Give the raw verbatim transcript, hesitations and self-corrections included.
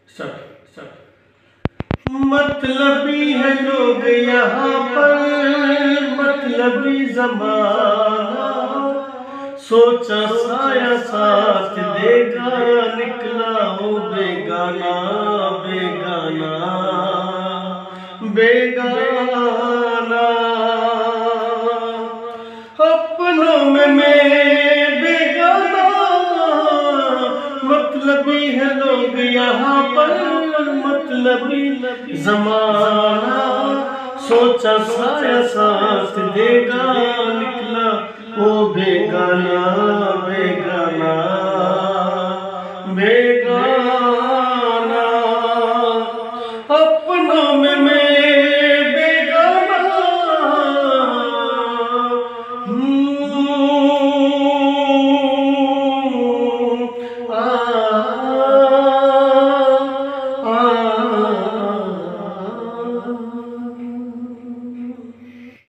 सब सब मतलबी है लोग यहाँ पर, मतलबी ज़माना, सोचा साया साथ देगा, निकला हो बेगाना बेगाना बेगाना। अपनों में मैं बेगाना, मतलबी है लोग यहाँ पर, मतलबी ज़माना, सोचा साया साथ देगा, निकला ओ बेगाना बेगाना।